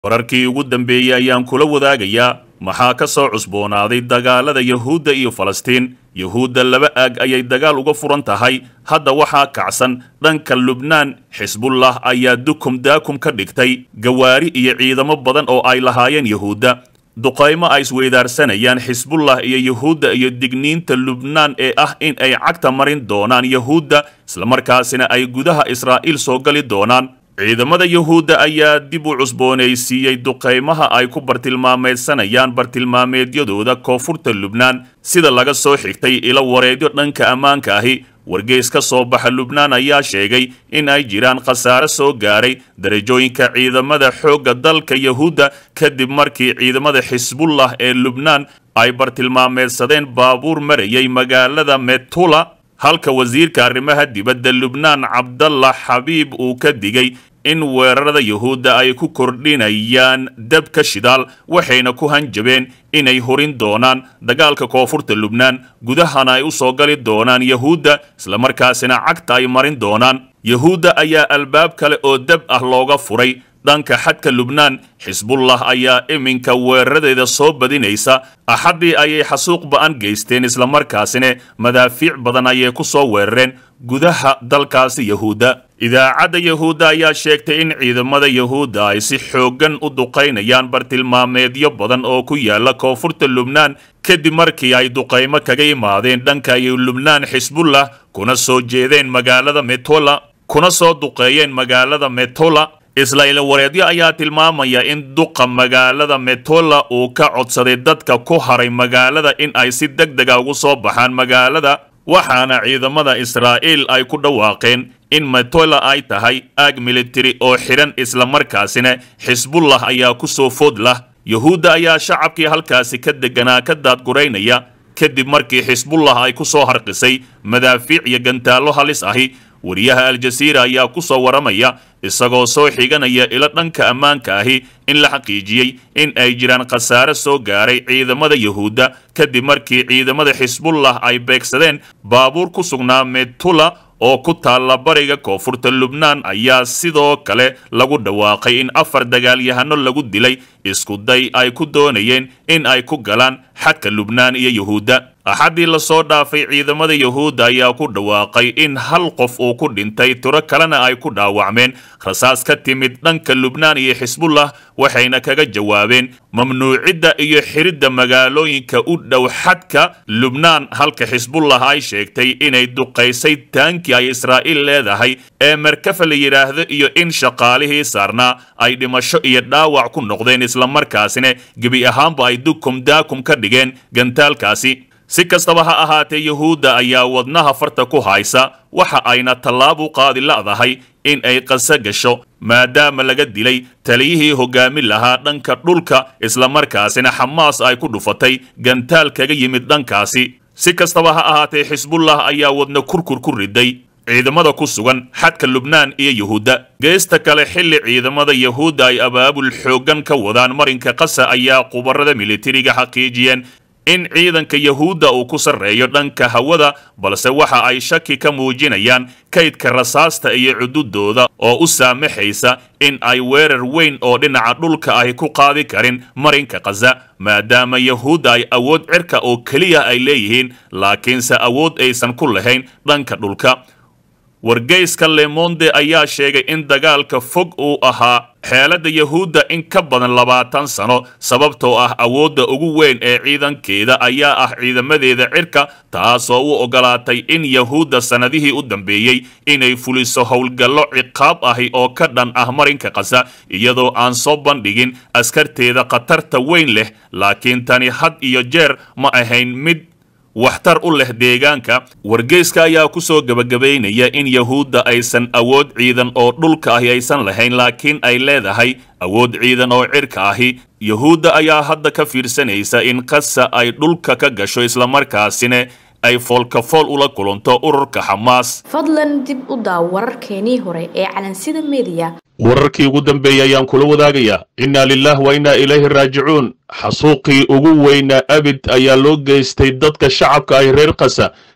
wararkii ugu dambeeyay ayaan kula wadaagayaa maxaa ka soo cusboonaaday dagaalada Yahuudda iyo Falastiin. Yahuudda laba aag ayay dagaal uga furan tahay. Hadda waxaa kacsan dhanka Lubnaan. Xisbullah ayaa dukum daakum ka dhigtay gawaari iyo ciidamo badan oo ay lahaayeen Yahuudda. duqaymo ay isweydaarsanayaan Xisbullah iyo Yahuudda iyo digniinta Lubnaan ee ah in ay cagta marin doonaan Yahuudda isla markaasina ay gudaha Israa'iil soo gali doonaan. ciidamada Yahuudda ayaa dib u cusboonaysiiyay duqaymaha ay ku bartilmaameedsanayaan bartilmaameedyadooda koonfurta Lubnaan sida laga soo xigtay ila wareedyo dhanka ammaanka ahi. wargeys ka soo baxa Lubnaan ayaa sheegay in ay jiraan khasaare soo gaaray darajooyinka ciidamada xoogga dalka Yahuudda kadib markii ciidamada Xisbullah ee Lubnaan ay bartilmaameedsadeen baabuur marayay magaalada Metula. halka wasiirka arrimaha dibadda Lubnaan Cabdallah Xabiib uu ka digay in weerarada Yahuudda ay ku kordhinayaan dabka shidaal waxayna ku hanjabeen inay horin doonaan dagaalka koonfurta Lubnaan gudahana ay u soo gali doonaan Yahuudda isla markaasina cagta ay marin doonaan. Yahuudda ayaa albaab kale oo dab ah looga furay dhanka xadka Lubnaan. Xisbullah ayaa iminka weeraradeeda soo badinaysa. axadii ayay xasuuq ba'an geysteen isla markaasina madaafiic badan ayay ku soo weerareen gudaha dalkaasi Yahuudda. idaacadda Yahuudda ayaa sheegtay in ciidamada Yahuudda ay si xoogan u duqaynayaan bartilmaameedyo badan oo ku yaala koonfurta Lubnaan kadib markii ay duqaymo kaga yimaadeen dhanka Lubnaan Xisbullah kuna soo jeedeen magaalada Metula kuna soo duqeeyeen magaalada Metula. isla ila wareedyo ayaa tilmaamaya in duqa magaalada Metula uu ka codsaday dadka ku haray magaalada in ay si degdeg ah ugu soo baxaan magaalada waxaana ciidamada Israa'iil ay ku dhawaaqeen in Metula ay tahay aag military oo xiran isla markaasina Xisbullah ayaa ku soo foodlah. Yahuudda ayaa shacabkii halkaasi ka deganaa ka daadgureynaya kadib markii Xisbullah ay ku soo harqisay madaafiic iyo gantaalo halis ahi. wariyaha Al Jazeera ayaa ku soo waramaya isagoo soo xiganaya ila dhanka ammaanka ahi in la xaqiijiyay in ay jiraan khasaare soo gaaray ciidamada Yahuudda kadib markii ciidamada Xisbullah ay beegsadeen baabuur ku sugnaa Metula oo ku taala bariga koonfurta Lubnaan. ayaa sidoo kale lagu dhawaaqay in 4 dagaalyahano lagu dilay isku day ay ku doonayeen in ay ku galaan xadka Lubnaan iyo Yahuudda. axadii la soo dhaafay ciidamada Yahuudda ayaa ku dhawaaqay in hal qof uu ku dhintay tiro kalena ay ku dhaawacmeen rasaas ka timid dhanka Lubnaan iyo Xisbullah waxayna kaga jawaabeen mamnuucidda iyo xiridda magaalooyinka u dhow xadka Lubnaan halka Xisbullah ay sheegtay inay duqaysay taanki ay Israa'iil leedahay ee markafa la yiraahdo iyo in shaqaalihii saarnaa ay dhimasho iyo dhaawac ku noqdeen isla markaasina gebi ahaanba ay dukum daakum ka dhigeen gantaalkaasi. si kastaba ha ahaatee Yahuudda ayaa wadnaha farta ku haysa waxa ayna tallaabo qaadi la'dahay in ay qasa gasho maadaama laga dilay taliyihii hogaamin lahaa dhanka dhulka isla markaasina Xamaas ay ku dhufatay gantaal kaga yimid dhankaasi. si kastaba ha ahaatee Xisbullah ayaa wadna kurkur ku riday ciidamada ku sugan xadka Lubnaan iyo Yahuudda. geesta kale xilli ciidamada Yahuudda ay abaabul xoogan ka wadaan marinka qasa ayaa qubarada militariga xaqiijiyeen in ciidanka Yahuudda uu ku sareeyo dhanka hawada balse waxa ay shaki ka muujinayaan kaydka rasaasta iyo cududooda oo u saamaxaysa in ay weerar weyn oo dhinaca dhulka ay ku qaadi karin marinka Gaza maadaama Yahuudda ay awood cirka oo kaliya ay leeyihiin laakiinse awood aysan ku lahayn dhanka dhulka. wargeyska Le Monde ayaa sheegay in dagaalka fog uu ahaa xeelada Yahuudda in ka badan 20 sano sababtoo ah awoodda ugu weyn ee ciidankeeda ayaa ah ciidamadeeda cirka taasoo u ogolaatay in Yahuudda sanadihii u dambeeyay inay fuliso howlgallo ciqaab ahi oo ka dhan ah marinka Gaza iyadoo aan soo bandhigin askarteeda khatarta weyn leh laakiin tani had iyo jeer ma ahayn mid waxtar u leh deegaanka. wargeyska ayaa ku soo gabagabeynaya in Yahuudda aysan awood ciidan oo dhulka ahi aysan lahayn laakiin ay leedahay awood ciidan oo cirka ahi. Yahuudda ayaa hadda ka fiirsanaysa in Gaza ay dhulka ka gasho isla markaasina ay foolkafool ula kulanto ururka Xamaas. fadlan dib u daaw wararkeenii hore ee Calansida Media. wararkii ugu dambeeyay ayaan kula wadaagayaa inna lillahi wa inna ilayhi raaji'uun. xasuuqii ugu weynaa abid ayaa loo geystay dadka shacabka ay reer Gaza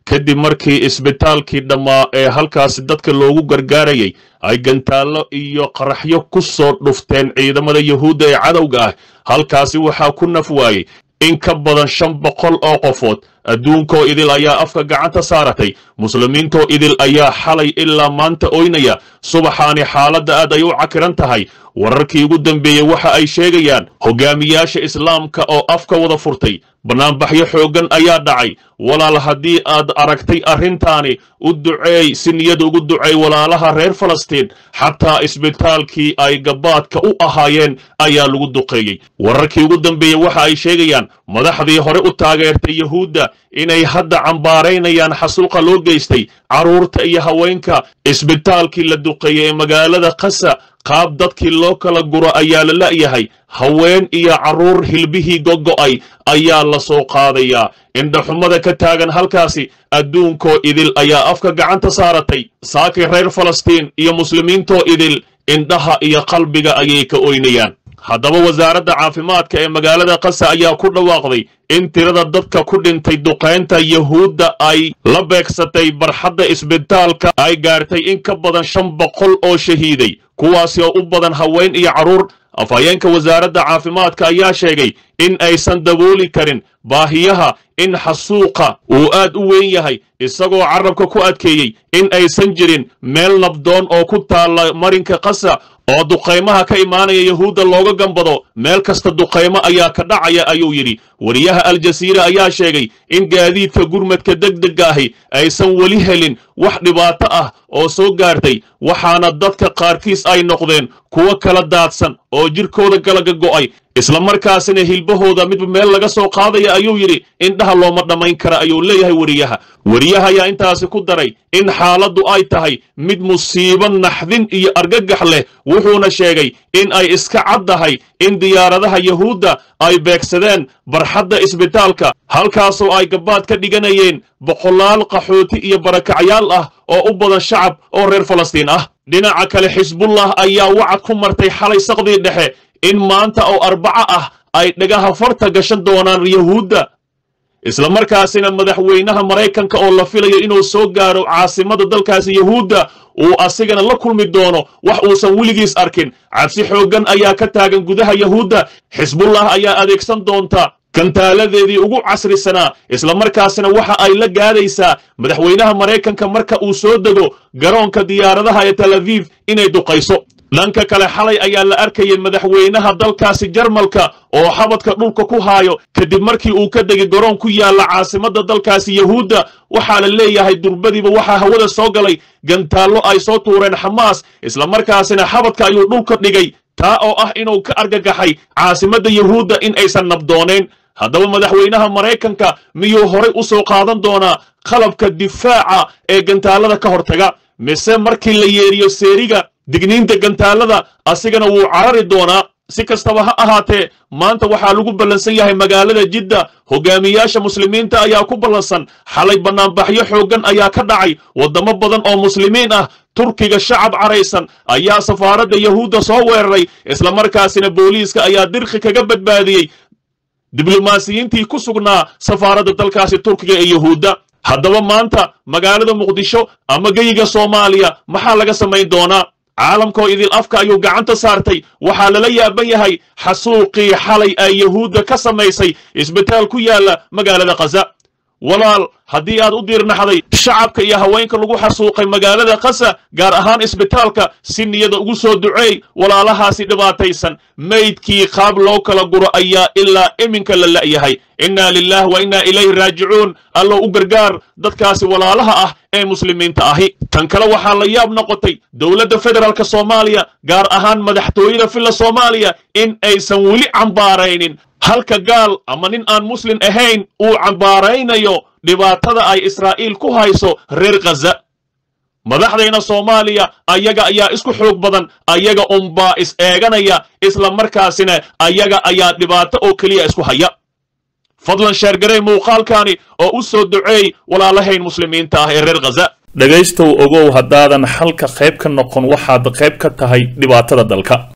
kadib markii isbitaalkii dhammaa ee halkaasi dadka loogu gargaarayay ay gantaallo iyo qaraxyo ku soo dhufteen ciidamada yuhuudda ee cadowga ah. halkaasi waxaa ku naf waayey in ka badan 500 oo qofood. adduunkoo idil ayaa afka gacanta saaratay, muslimiintoo idil ayaa xalay ilaa maanta oynaya. subaxaani xaaladda aad ay u cakiran tahay. wararkii ugu dambeeyey waxa ay sheegayaan hogaamiyaasha islaamka oo afka wada furtay. banaanbaxyo xooggan ayaa dhacay. walaal haddii aad aragtay arrintaani u duceey, si niyad ugu duceey walaalaha reer Falastiin. xataa isbitaalkii ay gabaadka u ahaayeen ayaa lagu duqeeyey. wararkii ugu dambeeyey waxa ay sheegayaan madaxdii hore u taageertay yuhuudda inay hadda cambaaraynayaan xasuuqa loo geystay carruurta iyo haweenka. isbitaalkii la duqeeyey ee magaalada Qasa qaab dadkii loo kala guro ayaa la la'yahay. haween iyo carruur hilbihii gogo'ay ayaa la soo qaadayaa. indhaxumada ka taagan halkaasi adduunkoo idil ayaa afka gacanta saaratay. saakii reer Falastiin iyo muslimiintoo idil indhaha iyo qalbiga ayay ka oynayaan. haddaba wasaaradda caafimaadka ee magaalada Qasa ayaa ku dhawaaqday in tirada dadka ku dhintay duqeynta yuhuudda ay la beegsatay barxadda isbitaalka ay gaartay in ka badan 500 oo shahiiday, kuwaasi oo u badan haween iyo carruur. afhayeenka wasaaradda caafimaadka ayaa sheegay in aysan dabooli karin baahiyaha, in xasuuqa uu aad u weyn yahay, isagoo carabka ku adkeeyey in aysan jirin meel nabdoon oo ku taalla marinka Qasa oo duqeymaha ka imaanaya yuhuudda looga gambado. meel kasta duqeymo ayaa ka dhacaya ayuu yidhi. wariyaha Al Jazeera ayaa sheegay in gaadiidka gurmadka degdega ahi aysan weli helin wax dhibaato ah oo soo gaartay, waxaana dadka qaarkiis ay noqdeen kuwo kala daadsan oo jirkooda kala go'ay, isla markaasina hilbahooda midba meel laga soo qaadaya ayuu yidhi. indhaha looma dhammayn kara ayuu leeyahay wariyaha ayaa intaasi ku daray in xaaladdu ay tahay mid musiibo, naxdin iyo argagax leh. wuxuuna sheegay in ay iska caddahay in diyaaradaha yuhuudda ay beegsadeen barxadda isbitaalka, halkaasoo ay gabaad ka dhiganayeen boqolaal qaxooti iyo barakacyaal ah oo u badan shacab oo reer Falastiin ah. dhinaca kale xisbullah ayaa wacad ku martay xalay saqdii dhexe in maanta oo Arbaco ah ay dhagaha farta gashan doonaan yuhuudda. isla markaasina madaxweynaha Mareykanka oo la filayo inuu soo gaaro caasimada dalkaasi yuhuudda uu asigana la kulmi doono wax uusan weligiis arkin. cabsi xooggan ayaa ka taagan gudaha yuhuudda. xisbullah ayaa adeegsan doonta gantaaladeedii ugu casrisanaa, isla markaasina waxa ay la gaadaysaa madaxweynaha Mareykanka marka uu soo dego garoonka diyaaradaha ee Tel Aviv inay duqayso. dhanka kale xalay ayaa la arkayay madaxweynaha dalkaasi Jarmalka oo xabadka dhulka ku haayo kadib markii uu ka degay garoon ku yaala caasimada dalkaasi yuhuudda. waxaa la leeyahay durbadiiba waxaa hawada soo galay gantaallo ay soo tuureen Xamaas, isla markaasina xabadka ayuu dhulka dhigay, taa oo ah inuu ka argagaxay caasimada yuhuudda in aysan nabdoonayn. haddaba madaxweynaha Mareykanka miyuu horay u soo qaadan doonaa qalabka difaaca ee gantaalada ka hortaga, mise markii la yeeriyo seeriga digniinta gantaalada asigana wuu carari doonaa? si kastaba ha ahaatee maanta waxaa lagu ballansan yahay magaalada Jidda. hogaamiyaasha muslimiinta ayaa ku ballansan. xalay banaanbaxyo xooggan ayaa ka dhacay wadamo badan oo muslimiin ah. turkiga shacab caraysan ayaa safaaradda yuhuudda soo weeraray, isla markaasina booliiska ayaa dirqi kaga badbaadiyey diblomaasiyiintii ku sugnaa safaaradda dalkaasi turkiga ee yuhuudda. haddaba maanta magaalada Muqdisho ama geyiga Soomaaliya maxaa laga samayn doonaa? caalamkoo idil afka ayuu gacanta saartay. waxaa lala yaaban yahay xasuuqii xalay ay yuhuudda ka samaysay isbitaal ku yaala magaalada Qasa. walaal haddii aad u diirnaxday shacabka iyo haweenka lagu xasuuqay magaalada Qasa, gaar ahaan isbitaalka, si niyada ugu soo duceey walaalahaasi dhibaataysan. maydkii qaab loo kala guro ayaa ilaa iminka la la'yahay. inna lillahi wa inna ilayhi raajicuun. allo u gargaar dadkaasi walaalaha ah ee muslimiinta ahi. tan kale waxaa la yaab noqotay dowladda federaalka Soomaaliya, gaar ahaan madaxtooyada filla Soomaaliya, in aysan weli cambaaraynin halka gaal ama nin aan muslim ahayn uu cambaaraynayo dhibaatada ay Israa'iil ku hayso reer Gaza. madaxdayna Soomaaliya ayaga ayaa isku xoog badan, ayaga unbaa is eeganaya, isla markaasina ayaga ayaa dhibaato oo keliya isku haya. fadlan sheergarey muuqaalkaani oo u soo duceey walaalahayn muslimiinta ah ee reer Gaza. dhagaystow ogow haddaadan halka qayb ka noqon waxaad qayb ka tahay dhibaatada dalka.